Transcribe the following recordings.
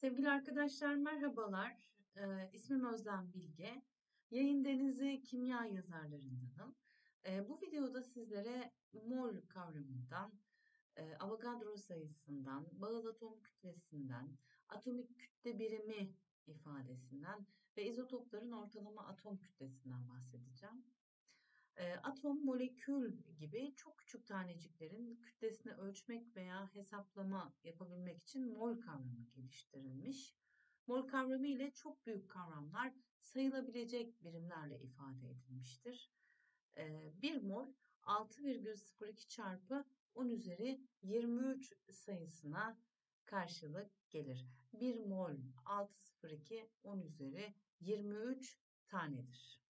Sevgili arkadaşlar merhabalar. İsmim Özlem Bilge. Yayın Denizi Kimya yazarlarındanım. Bu videoda sizlere mol kavramından, Avogadro sayısından, bağıl atom kütlesinden, atomik kütle birimi ifadesinden ve izotopların ortalama atom kütlesinden bahsedeceğim. Atom, molekül gibi çok küçük taneciklerin kütlesini ölçmek veya hesaplama yapabilmek için mol kavramı geliştirilmiş. Mol kavramı ile çok büyük kavramlar sayılabilecek birimlerle ifade edilmiştir. 1 mol 6,02 çarpı 10 üzeri 23 sayısına karşılık gelir. 1 mol 6,02 10 üzeri 23 tanedir.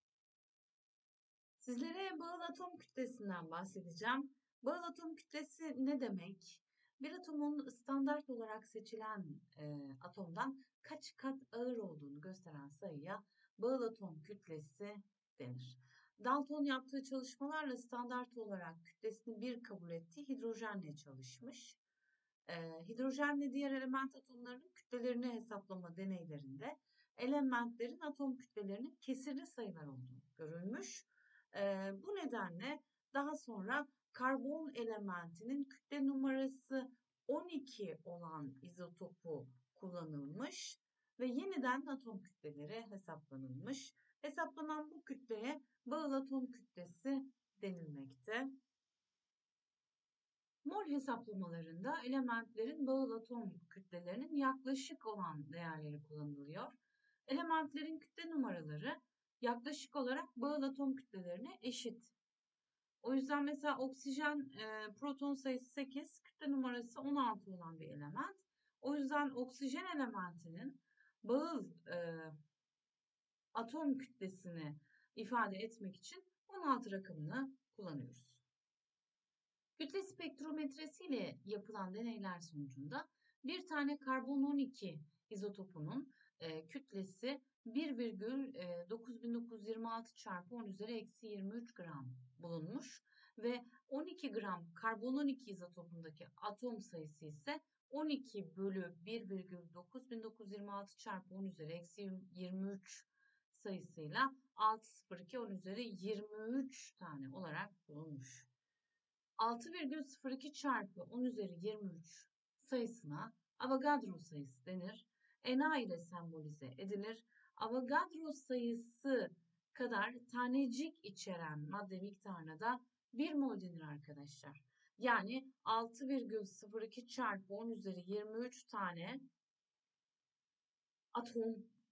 Sizlere bağıl atom kütlesinden bahsedeceğim. Bağıl atom kütlesi ne demek? Bir atomun standart olarak seçilen atomdan kaç kat ağır olduğunu gösteren sayıya bağıl atom kütlesi denir. Dalton yaptığı çalışmalarla standart olarak kütlesini 1 kabul ettiği hidrojenle çalışmış. Hidrojenle diğer element atomlarının kütlelerini hesaplama deneylerinde elementlerin atom kütlelerinin kesirli sayılar olduğu görülmüş. Bu nedenle daha sonra karbon elementinin kütle numarası 12 olan izotopu kullanılmış ve yeniden atom kütleleri hesaplanılmış. Hesaplanan bu kütleye bağıl atom kütlesi denilmekte. Mol hesaplamalarında elementlerin bağıl atom kütlelerinin yaklaşık olan değerleri kullanılıyor. Elementlerin kütle numaraları yaklaşık olarak bağıl atom kütlelerine eşit. O yüzden mesela oksijen proton sayısı 8, kütle numarası 16 olan bir element. O yüzden oksijen elementinin bağıl atom kütlesini ifade etmek için 16 rakamını kullanıyoruz. Kütle spektrometresi ile yapılan deneyler sonucunda bir tane karbon 12 izotopunun kütlesi 1,9926 çarpı 10 üzeri eksi 23 gram bulunmuş ve 12 gram karbon 12 izotopundaki atom sayısı ise 12 bölü 1,9926 çarpı 10 üzeri eksi 23 sayısıyla 6,02 10 üzeri 23 tane olarak bulunmuş. 6,02 çarpı 10 üzeri 23 sayısına Avogadro sayısı denir. Na ile sembolize edilir. Avogadro sayısı kadar tanecik içeren madde miktarına da 1 mol denir arkadaşlar. Yani 6,02 çarpı 10 üzeri 23 tane atom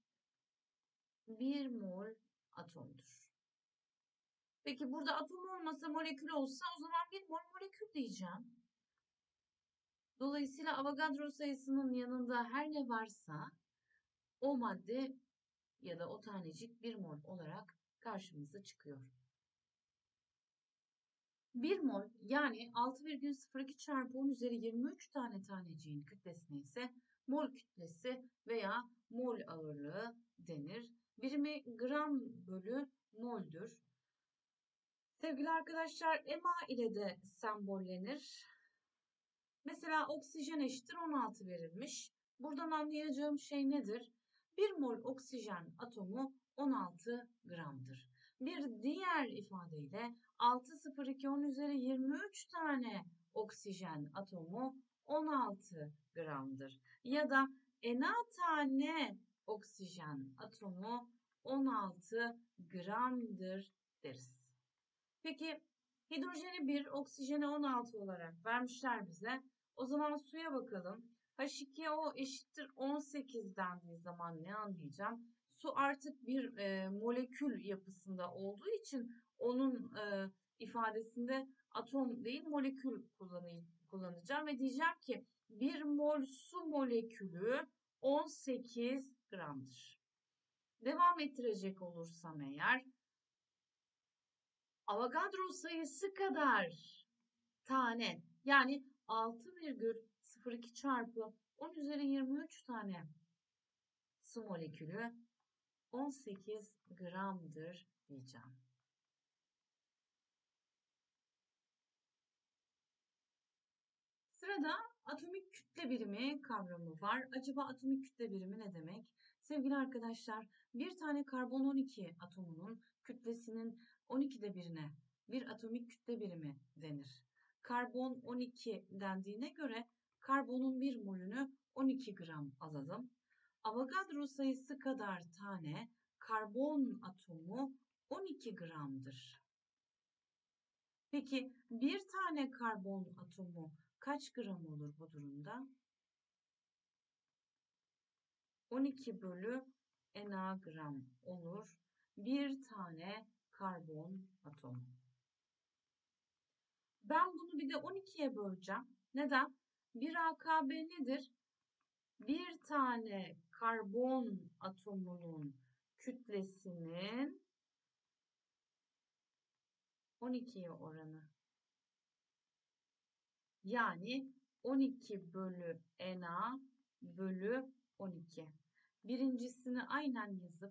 1 mol atomdur. Peki burada atom olmasa molekül olsa o zaman 1 mol molekül diyeceğim. Dolayısıyla Avogadro sayısının yanında her ne varsa o madde ya da o tanecik 1 mol olarak karşımıza çıkıyor. 1 mol yani 6,02 çarpı 10 üzeri 23 tane taneciğin kütlesine ise mol kütlesi veya mol ağırlığı denir. Birimi gram bölü moldür. Sevgili arkadaşlar, EMA ile de sembollenir. Mesela oksijen eşittir 16 verilmiş. Buradan anlayacağım şey nedir? 1 mol oksijen atomu 16 gramdır. Bir diğer ifadeyle 6,02 10 üzeri 23 tane oksijen atomu 16 gramdır. Ya da Na tane oksijen atomu 16 gramdır deriz. Peki hidrojeni 1, oksijeni 16 olarak vermişler bize. O zaman suya bakalım. H2O eşittir 18 dendiği zaman ne anlayacağım? Su artık bir molekül yapısında olduğu için onun ifadesinde atom değil molekül kullanacağım ve diyeceğim ki 1 mol su molekülü 18 gramdır. Devam ettirecek olursam eğer Avogadro sayısı kadar tane yani 6,02 çarpı 10 üzeri 23 tane su molekülü 18 gramdır diyeceğim. Sırada Atomik kütle birimi kavramı var. Acaba atomik kütle birimi ne demek? Sevgili arkadaşlar, bir tane karbon 12 atomunun kütlesinin 12'de birine bir atomik kütle birimi denir. Karbon 12 dendiğine göre karbonun bir molünü 12 gram alalım. Avogadro sayısı kadar tane karbon atomu 12 gramdır. Peki bir tane karbon atomu kaç gram olur bu durumda? 12 bölü Na gram olur bir tane karbon atomu. Ben bunu bir de 12'ye böleceğim. Neden? 1 AKB nedir? Bir tane karbon atomunun kütlesinin 12'ye oranı. Yani 12 bölü Na bölü 12. Birincisini aynen yazıp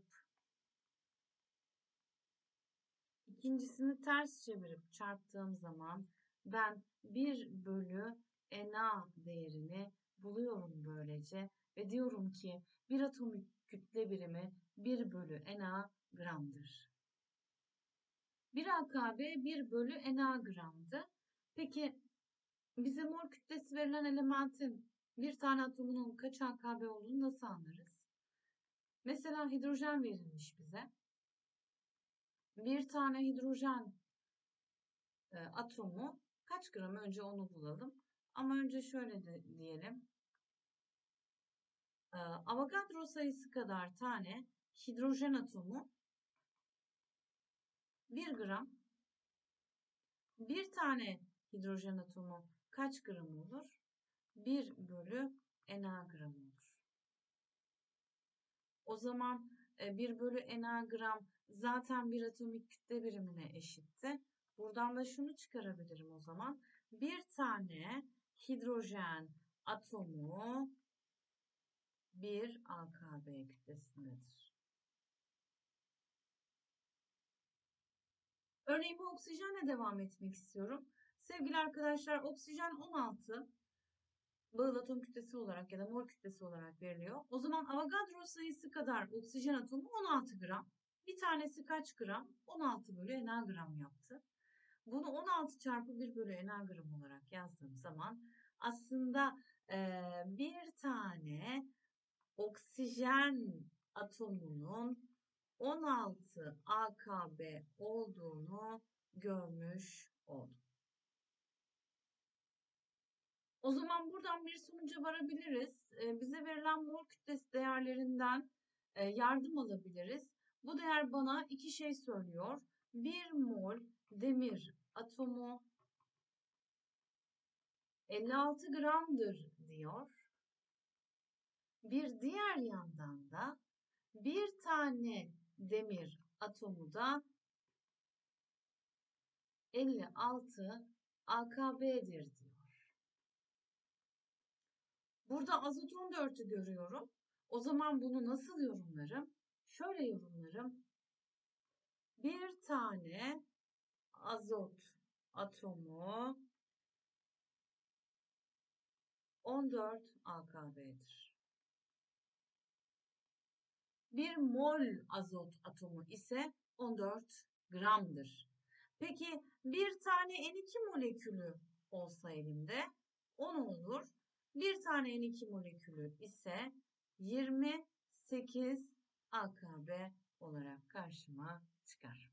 ikincisini ters çevirip çarptığım zaman ben 1 bölü Na değerini buluyorum böylece ve diyorum ki bir atomik kütle birimi 1 bölü Na gramdır. 1 AKB 1 bölü Na gramdı. Peki bize mol kütlesi verilen elementin bir tane atomunun kaç AKB olduğunu nasıl anlarız? Mesela hidrojen verilmiş bize. Bir tane hidrojen atomu kaç gram? Önce onu bulalım. Ama önce şöyle de diyelim. Avogadro sayısı kadar tane hidrojen atomu 1 gram. Bir tane hidrojen atomu kaç gram olur? 1 bölü Na gram olur. O zaman 1 bölü Na gram zaten bir atomik kütle birimine eşitti. Buradan da şunu çıkarabilirim o zaman. Bir tane hidrojen atomu 1 AKB kütlesindedir. Örneğime oksijenle devam etmek istiyorum. Sevgili arkadaşlar, oksijen 16 bağıl atom kütlesi olarak ya da mol kütlesi olarak veriliyor. O zaman Avogadro sayısı kadar oksijen atomu 16 gram. Bir tanesi kaç gram? 16 bölü Na gram yaptı. Bunu 16 çarpı 1 bölü Na gram olarak yazdığım zaman aslında bir tane oksijen atomunun 16 AKB olduğunu görmüş oldum. O zaman buradan bir sonuca varabiliriz. Bize verilen mol kütlesi değerlerinden yardım alabiliriz. Bu değer bana iki şey söylüyor. 1 mol demir atomu 56 gramdır diyor. Bir diğer yandan da bir tane demir atomu da 56 AKB'dir diyor. Burada azot 14'ü görüyorum. O zaman bunu nasıl yorumlarım? Şöyle yorumlarım. Bir tane azot atomu 14 AKB'dir. Bir mol azot atomu ise 14 gramdır. Peki bir tane N2 molekülü olsa elimde 10 olur. Bir tane N2 molekülü ise 28 AKB olarak karşıma çıkar.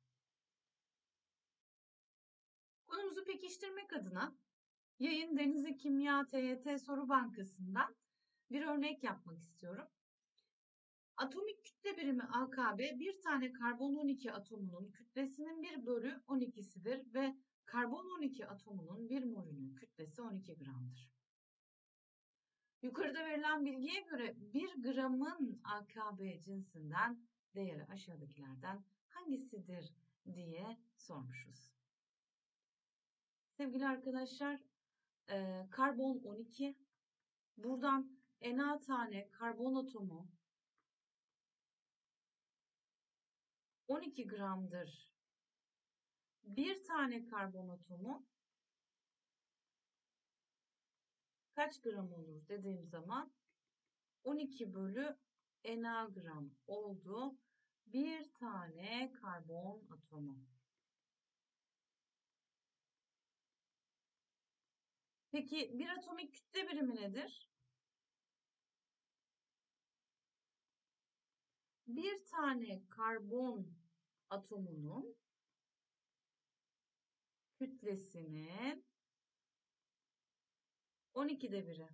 Konumuzu pekiştirmek adına Yayın Denizli Kimya TYT Soru Bankası'ndan bir örnek yapmak istiyorum. Atomik kütle birimi AKB bir tane karbon 12 atomunun kütlesinin 1 bölü 12'sidir ve karbon 12 atomunun 1 molünün kütlesi 12 gramdır. Yukarıda verilen bilgiye göre 1 gramın AKB cinsinden değeri aşağıdakilerden hangisidir diye sormuşuz. Sevgili arkadaşlar, karbon 12, buradan Na tane karbon atomu 12 gramdır. Bir tane karbon atomu kaç gram olur dediğim zaman 12 bölü Na gram oldu bir tane karbon atomu. Peki bir atomik kütle birimi nedir? Bir tane karbon atomunun kütlesinin 12'de biri.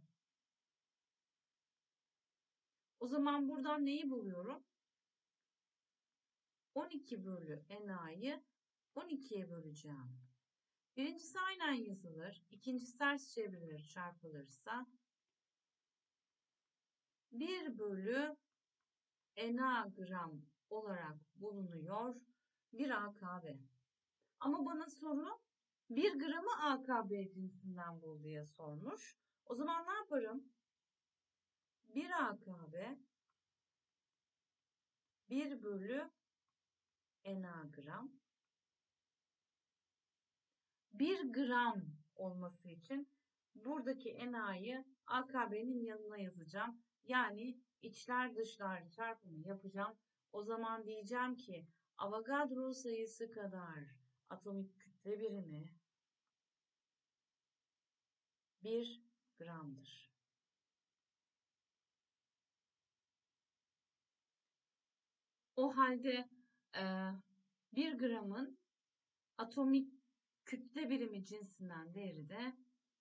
O zaman buradan neyi buluyorum? 12 bölü Na'yı 12'ye böleceğim. Birincisi aynen yazılır. İkincisi ters çevrilir, çarpılırsa 1 bölü Na gram olarak bulunuyor bir AKB. Ama bana soru 1 gramı AKB cinsinden bul diye sormuş. O zaman ne yaparım? 1 AKB 1 bölü Na gram. 1 gram olması için buradaki Na'yı AKB'nin yanına yazacağım. Yani içler dışlar çarpımı yapacağım. O zaman diyeceğim ki Avogadro sayısı kadar atomik kütle birimi 1 gramdır. O halde 1 gramın atomik kütle birimi cinsinden değeri de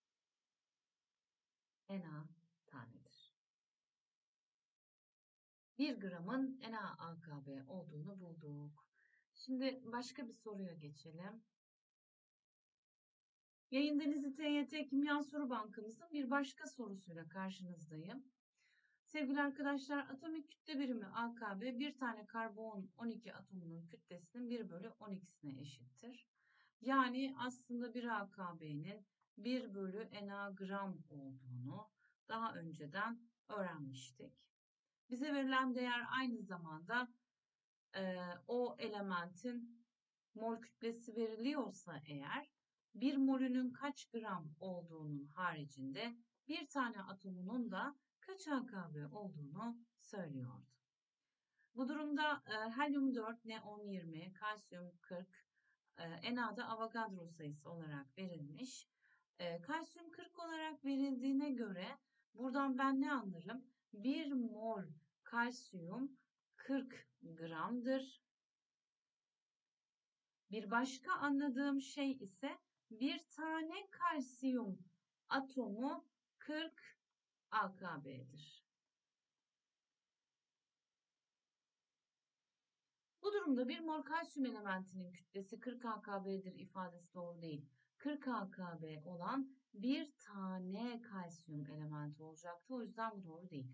Na tanedir. 1 gramın NaAKB olduğunu bulduk. Şimdi başka bir soruya geçelim. Yayın Denizi TYT Kimya Soru Bankamızın bir başka sorusuyla karşınızdayım. Sevgili arkadaşlar, atomik kütle birimi AKB bir tane karbon 12 atomunun kütlesinin 1 bölü 12'sine eşittir. Yani aslında bir AKB'nin 1 bölü Na gram olduğunu daha önceden öğrenmiştik. Bize verilen değer aynı zamanda o elementin mol kütlesi veriliyorsa eğer 1 molünün kaç gram olduğunun haricinde bir tane atomunun da kaç AKB olduğunu söylüyordu. Bu durumda helyum 4, neon 20, kalsiyum 40, Na'da Avogadro sayısı olarak verilmiş. Kalsiyum 40 olarak verildiğine göre buradan ben ne anlarım? 1 mol kalsiyum 40 gramdır. Bir başka anladığım şey ise bir tane kalsiyum atomu 40 AKB'dir. Bu durumda bir mol kalsiyum elementinin kütlesi 40 AKB'dir ifadesi doğru değil. 40 AKB olan bir tane kalsiyum elementi olacaktı. O yüzden bu doğru değil.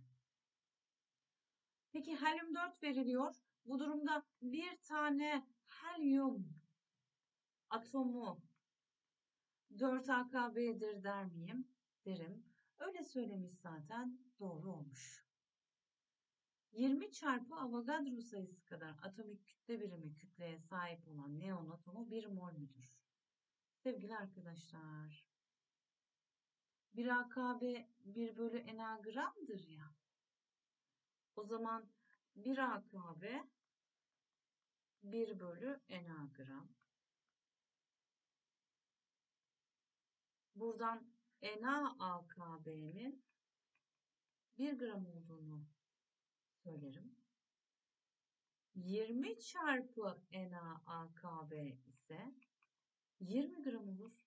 Peki helyum 4 veriliyor. Bu durumda bir tane helyum atomu 4 AKB'dir der miyim? Derim. Öyle söylemiş zaten, doğru olmuş. 20 çarpı Avogadro sayısı kadar atomik kütle birimi kütleye sahip olan neon atomu 1 mol müdür? Sevgili arkadaşlar, 1 AKB 1 bölü Na gramdır ya. O zaman 1 AKB 1 bölü Na gram. Buradan NaAKB'nin 1 gram olduğunu söylerim. 20 çarpı NaAKB ise 20 gram olur.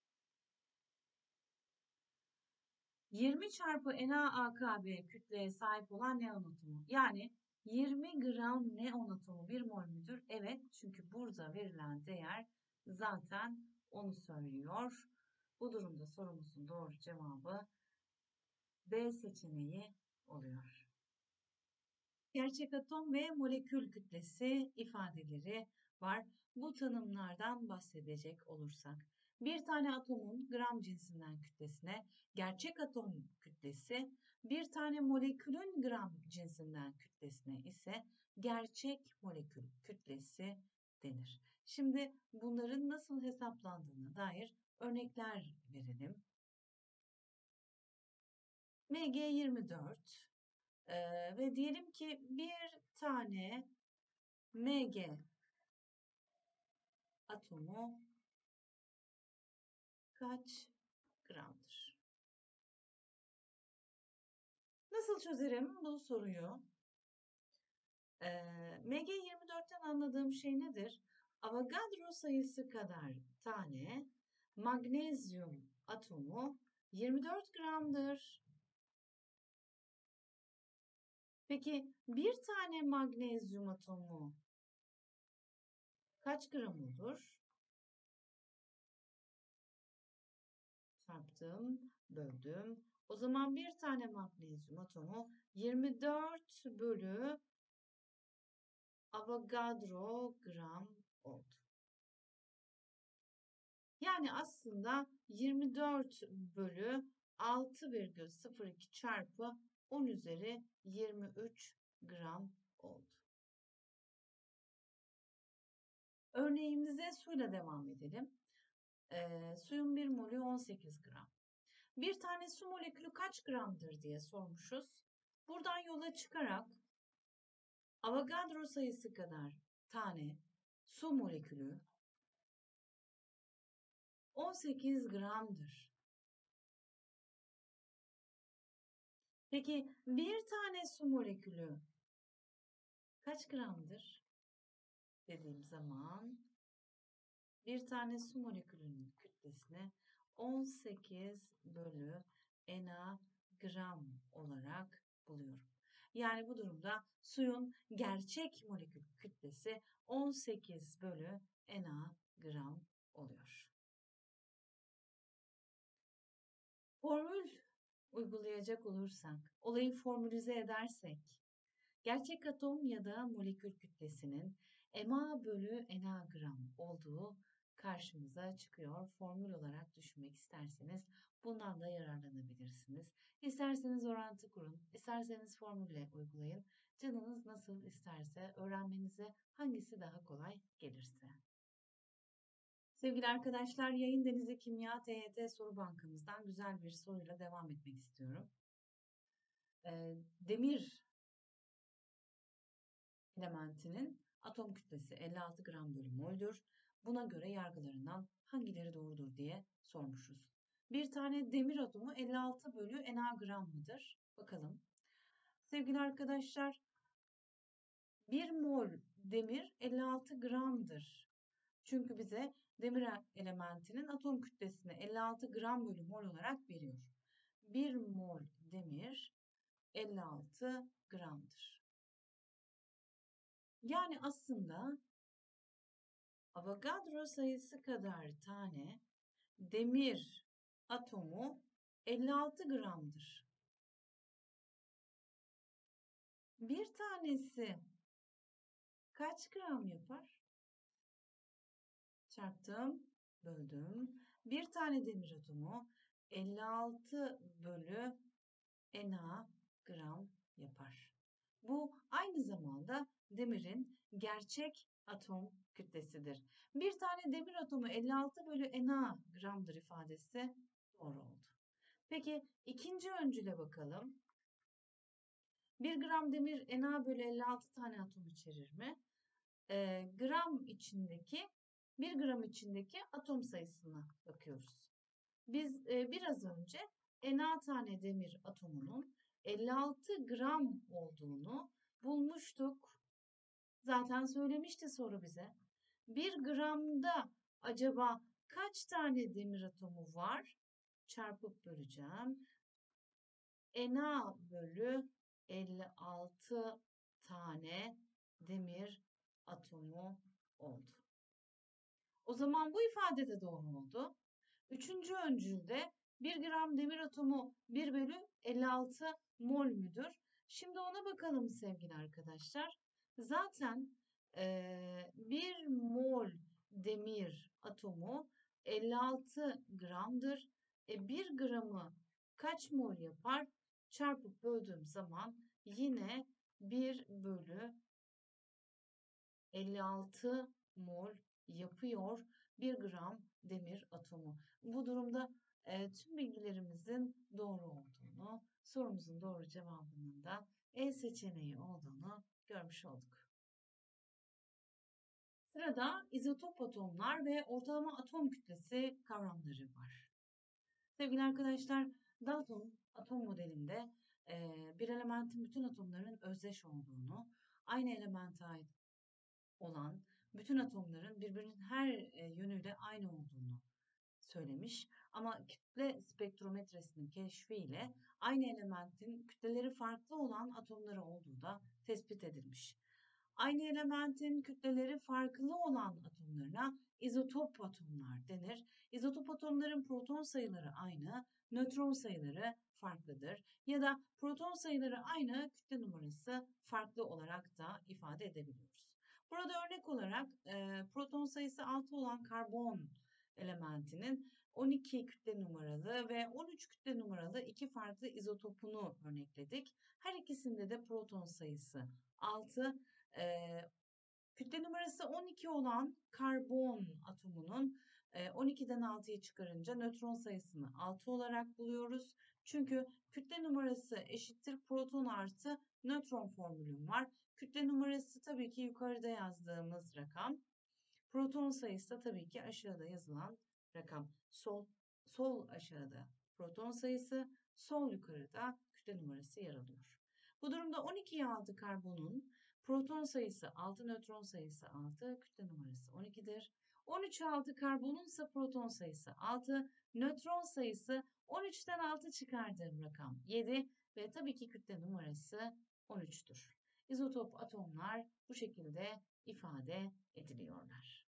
20 çarpı NaAKB kütleye sahip olan neon atomu. Yani 20 gram neon atomu 1 mol müdür? Evet, çünkü burada verilen değer zaten onu söylüyor. Bu durumda sorumuzun doğru cevabı B seçeneği oluyor. Gerçek atom ve molekül kütlesi ifadeleri var. Bu tanımlardan bahsedecek olursak, bir tane atomun gram cinsinden kütlesine gerçek atom kütlesi, bir tane molekülün gram cinsinden kütlesine ise gerçek molekül kütlesi denir. Şimdi bunların nasıl hesaplandığına dair örnekler verelim. Mg24 ve diyelim ki bir tane Mg atomu kaç gramdır? Nasıl çözerim bu soruyu? Mg24'ten anladığım şey nedir? Avogadro sayısı kadar tane magnezyum atomu 24 gramdır. Peki bir tane magnezyum atomu kaç gram olur? Çarptım, böldüm. O zaman bir tane magnezyum atomu 24 bölü Avogadro gram oldu. Yani aslında 24 bölü 6,02 çarpı 10 üzeri 23 gram oldu. Örneğimize suyla devam edelim. Suyun 1 molü 18 gram. Bir tane su molekülü kaç gramdır diye sormuşuz. Buradan yola çıkarak Avogadro sayısı kadar tane su molekülü 18 gramdır. Peki bir tane su molekülü kaç gramdır dediğim zaman bir tane su molekülünün kütlesini 18 bölü Na gram olarak buluyorum. Yani bu durumda suyun gerçek molekül kütlesi 18 bölü Na gram oluyor. Formül uygulayacak olursak, olayı formülize edersek, gerçek atom ya da molekül kütlesinin Ma bölü Na gram olduğu karşımıza çıkıyor. Formül olarak düşünmek isterseniz bundan da yararlanabilirsiniz. İsterseniz orantı kurun, isterseniz formülle uygulayın. Canınız nasıl isterse, öğrenmenize hangisi daha kolay gelirse. Sevgili arkadaşlar, Yayın Denizi Kimya TYT soru bankamızdan güzel bir soruyla devam etmek istiyorum. Demir elementinin atom kütlesi 56 gram bölü mol'dür. Buna göre yargılarından hangileri doğrudur diye sormuşuz. Bir tane demir atomu 56 bölü Na gram mıdır? Bakalım. Sevgili arkadaşlar, 1 mol demir 56 gramdır. Çünkü bize demir elementinin atom kütlesini 56 gram bölü mol olarak veriyor. 1 mol demir 56 gramdır. Yani aslında Avogadro sayısı kadar tane demir atomu 56 gramdır. Bir tanesi kaç gram yapar? Çarptım, böldüm. Bir tane demir atomu 56 bölü Na gram yapar. Bu aynı zamanda demirin gerçek atom kütlesidir. Bir tane demir atomu 56 bölü Na gramdır ifadesi doğru oldu. Peki ikinci öncüle bakalım. 1 gram demir Na bölü 56 tane atom içerir mi? Gram içindeki 1 gram içindeki atom sayısına bakıyoruz. Biz biraz önce Na tane demir atomunun 56 gram olduğunu bulmuştuk. Zaten söylemişti soru bize. 1 gramda acaba kaç tane demir atomu var? Çarpıp böleceğim. Na bölü 56 tane demir atomu oldu. O zaman bu ifade de doğru oldu. Üçüncü öncülde 1 gram demir atomu 1 bölü 56 mol müdür? Şimdi ona bakalım sevgili arkadaşlar. Zaten 1 mol demir atomu 56 gramdır. 1 gramı kaç mol yapar? Çarpıp böldüğüm zaman yine 1 bölü 56 mol yapıyor 1 gram demir atomu. Bu durumda tüm bilgilerimizin doğru olduğunu sorumuzun doğru cevabının da E seçeneği olduğunu görmüş olduk. Sırada izotop atomlar ve ortalama atom kütlesi kavramları var. Sevgili arkadaşlar, Dalton atom modelinde bir elementin bütün atomlarının özdeş olduğunu, aynı elemente ait olan bütün atomların birbirinin her yönüyle aynı olduğunu söylemiş. Ama kütle spektrometresinin keşfiyle aynı elementin kütleleri farklı olan atomları olduğu da tespit edilmiş. Aynı elementin kütleleri farklı olan atomlarına izotop atomlar denir. İzotop atomların proton sayıları aynı, nötron sayıları farklıdır. Ya da proton sayıları aynı, kütle numarası farklı olarak da ifade edebiliyoruz. Burada örnek olarak proton sayısı 6 olan karbon elementinin 12 kütle numaralı ve 13 kütle numaralı iki farklı izotopunu örnekledik. Her ikisinde de proton sayısı 6. Kütle numarası 12 olan karbon atomunun 12'den 6'yı çıkarınca nötron sayısını 6 olarak buluyoruz. Çünkü kütle numarası eşittir proton artı nötron formülüm var. Kütle numarası tabii ki yukarıda yazdığımız rakam. Proton sayısı da tabii ki aşağıda yazılan rakam. Sol aşağıda proton sayısı, sol yukarıda kütle numarası yer alıyor. Bu durumda 12'ye 6 karbonun proton sayısı 6, nötron sayısı 6, kütle numarası 12'dir. 13'e 6 karbonun ise proton sayısı 6, nötron sayısı 13'ten 6 çıkardığım rakam 7 ve tabii ki kütle numarası 13'tür. İzotop atomlar bu şekilde ifade ediliyorlar.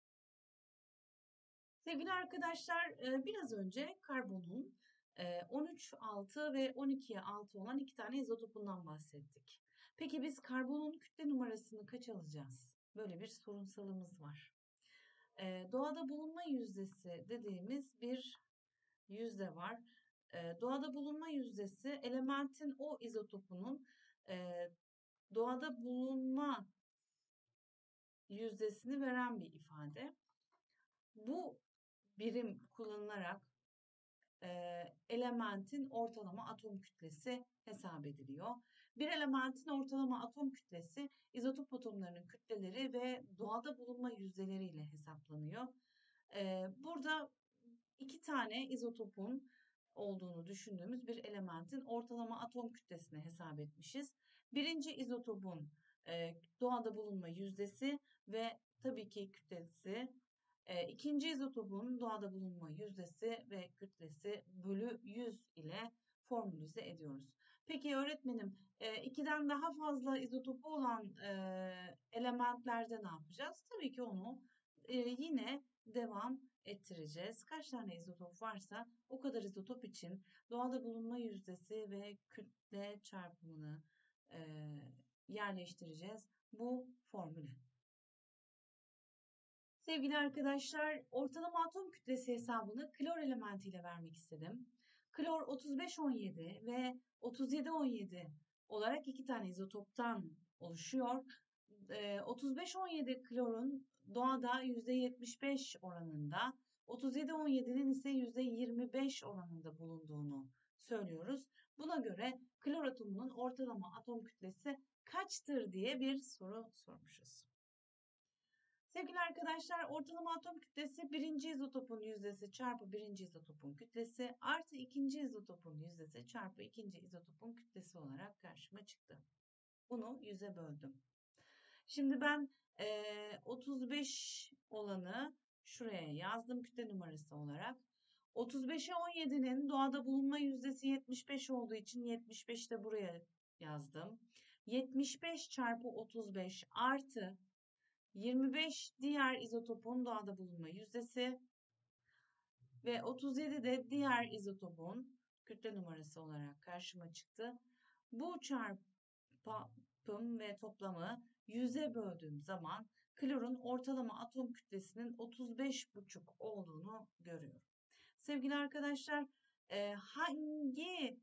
Sevgili arkadaşlar, biraz önce karbonun 13, 6 ve 12'ye 6 olan iki tane izotopundan bahsettik. Peki biz karbonun kütle numarasını kaç alacağız? Böyle bir sorunsalımız var. Doğada bulunma yüzdesi dediğimiz bir yüzde var. Doğada bulunma yüzdesi elementin o izotopunun doğada bulunma yüzdesini veren bir ifade. Bu birim kullanılarak elementin ortalama atom kütlesi hesap ediliyor. Bir elementin ortalama atom kütlesi izotop atomlarının kütleleri ve doğada bulunma yüzdeleriyle hesaplanıyor. Burada iki tane izotopun olduğunu düşündüğümüz bir elementin ortalama atom kütlesini hesap etmişiz. Birinci izotopun doğada bulunma yüzdesi ve tabii ki kütlesi. İkinci izotopun doğada bulunma yüzdesi ve kütlesi bölü 100 ile formülize ediyoruz. Peki öğretmenim, 2'den daha fazla izotopu olan elementlerde ne yapacağız? Tabii ki onu yine devam ettireceğiz. Kaç tane izotop varsa o kadar izotop için doğada bulunma yüzdesi ve kütle çarpımını yerleştireceğiz bu formüle. Sevgili arkadaşlar, ortalama atom kütlesi hesabını klor elementiyle vermek istedim. Klor 35-17 ve 37-17 olarak iki tane izotoptan oluşuyor. 35-17 klorun doğada %75 oranında, 37-17'nin ise %25 oranında bulunduğunu söylüyoruz. Buna göre klor atomunun ortalama atom kütlesi kaçtır diye bir soru sormuşuz. Sevgili arkadaşlar, ortalama atom kütlesi birinci izotopun yüzdesi çarpı birinci izotopun kütlesi artı ikinci izotopun yüzdesi çarpı ikinci izotopun kütlesi olarak karşıma çıktı. Bunu 100'e böldüm. Şimdi ben 35 olanı şuraya yazdım kütle numarası olarak. 35'e 17'nin doğada bulunma yüzdesi 75 olduğu için 75 de buraya yazdım. 75 çarpı 35 artı 25 diğer izotopun doğada bulunma yüzdesi ve 37 de diğer izotopun kütle numarası olarak karşıma çıktı. Bu çarpım ve toplamı 100'e böldüğüm zaman klorun ortalama atom kütlesinin 35,5 olduğunu görüyorum. Sevgili arkadaşlar, hangi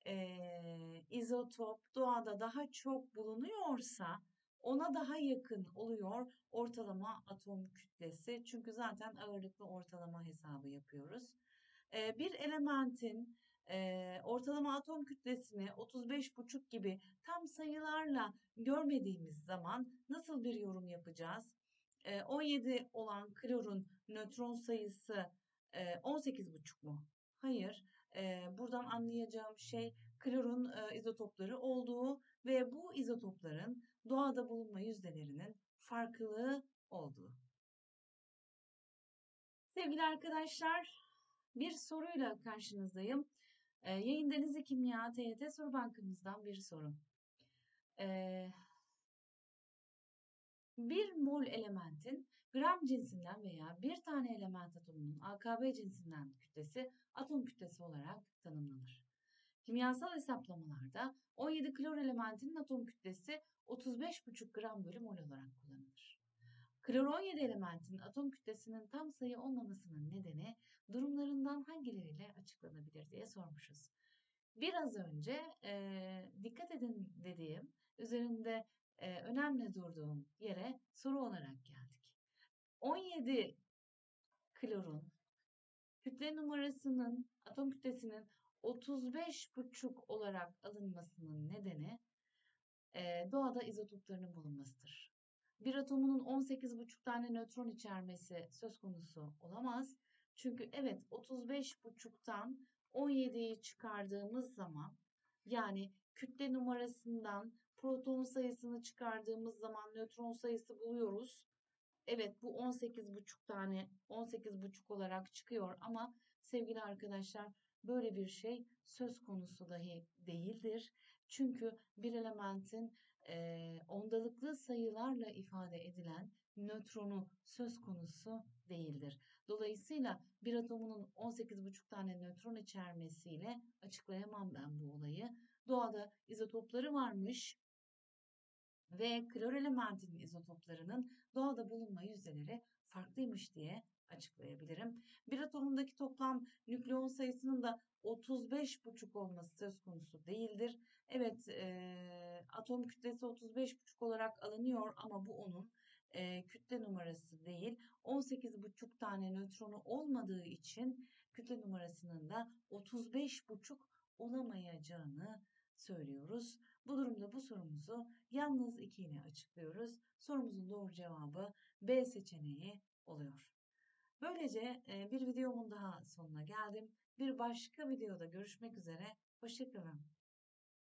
izotop doğada daha çok bulunuyorsa ona daha yakın oluyor ortalama atom kütlesi. Çünkü zaten ağırlıklı ortalama hesabı yapıyoruz. Bir elementin ortalama atom kütlesini 35,5 gibi tam sayılarla görmediğimiz zaman nasıl bir yorum yapacağız? 17 olan klorun nötron sayısı 18,5 mu? Hayır. Buradan anlayacağım şey klorun izotopları olduğu ve bu izotopların doğada bulunma yüzdelerinin farklılığı olduğu. Sevgili arkadaşlar, bir soruyla karşınızdayım. Yayın Denizli Kimya TYT Soru Bankamızdan bir soru. Ee, Bir mol elementin gram cinsinden veya bir tane element atomunun AKB cinsinden kütlesi atom kütlesi olarak tanımlanır. Kimyasal hesaplamalarda 17 klor elementinin atom kütlesi 35,5 gram bölü mol olarak kullanılır. Klor 17 elementin atom kütlesinin tam sayı olmamasının nedeni durumlarından hangileriyle açıklanabilir diye sormuşuz. Biraz önce dikkat edin dediğim, üzerinde önemli durduğum yere soru olarak geldik. 17 klorun kütle numarasının, atom kütlesinin 35,5 olarak alınmasının nedeni doğada izotoplarının bulunmasıdır. Bir atomunun 18,5 tane nötron içermesi söz konusu olamaz. Çünkü evet 35,5'tan 17'yi çıkardığımız zaman, yani kütle numarasından proton sayısını çıkardığımız zaman nötron sayısı buluyoruz. Evet, bu 18,5 tane 18,5 olarak çıkıyor ama sevgili arkadaşlar, böyle bir şey söz konusu dahi değildir. Çünkü bir elementin ondalıklı sayılarla ifade edilen nötronu söz konusu değildir. Dolayısıyla bir atomunun 18,5 tane nötron içermesiyle açıklayamam ben bu olayı. Doğada izotopları varmış ve klor elementinin izotoplarının doğada bulunma yüzdeleri farklıymış diye açıklayabilirim. Bir atomundaki toplam nükleon sayısının da 35,5 olması söz konusu değildir. Evet, atom kütlesi 35,5 olarak alınıyor ama bu onun kütle numarası değil. 18,5 tane nötronu olmadığı için kütle numarasının da 35,5 olamayacağını söylüyoruz. Bu durumda bu sorumuzu yalnız 2 ile açıklıyoruz. Sorumuzun doğru cevabı B seçeneği oluyor. Böylece bir videomun daha sonuna geldim. Bir başka videoda görüşmek üzere. Hoşça kalın.